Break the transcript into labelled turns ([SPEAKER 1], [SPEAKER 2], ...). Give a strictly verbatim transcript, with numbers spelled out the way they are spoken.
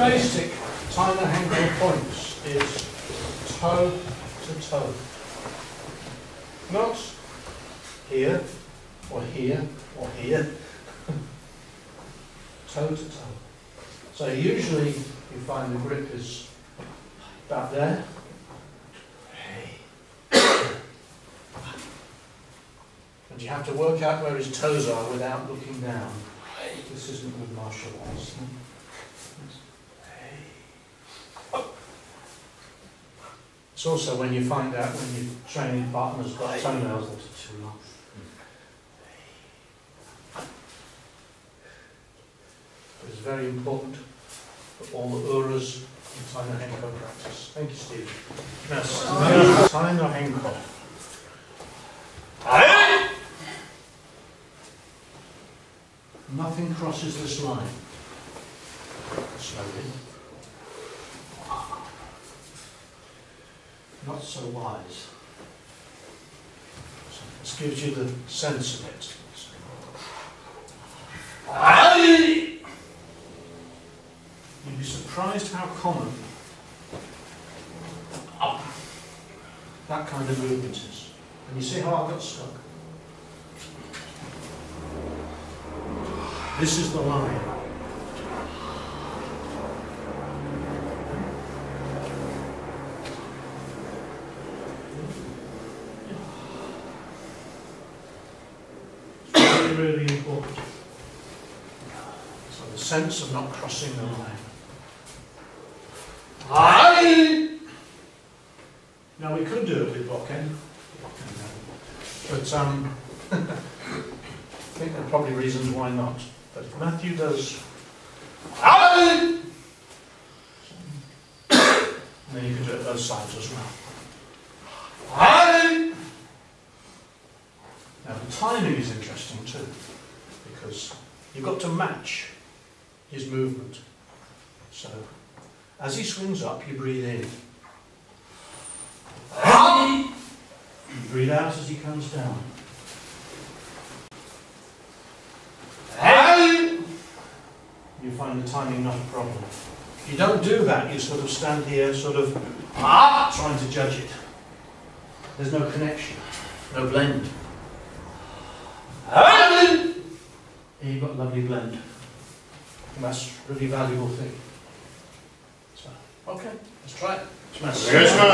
[SPEAKER 1] basic time and henko points is toe to toe. Not here, or here, or here. Toe to toe. So usually you find the grip is about there. And you have to work out where his toes are without looking down. This isn't good martial arts. It's also when you find out when your training partner's got toenails that are too long. It's very important for all the uras in time and henko practice. Thank you, Steve. Now, time and henko. Nothing crosses this line. Slowly. Not so wise. So this gives you the sense of it. You'd be surprised how common that kind of movement is. And you see how I got stuck? This is the line. It's really, really important. So the sense of not crossing the line. Aye. Now we could do it with bokken, but um, I think there are probably reasons why not. But if Matthew does, aye, then you can do it both sides as well. Aye. Now the timing is interesting too, because you've got to match his movement. So as he swings up, you breathe in. Aye. You breathe out as he comes down. You find the timing not a problem. If you don't do that, you sort of stand here sort of ah, trying to judge it. There's no connection, no blend. Here you've got a lovely blend. And that's a really valuable thing. So, okay, let's try it. Smash.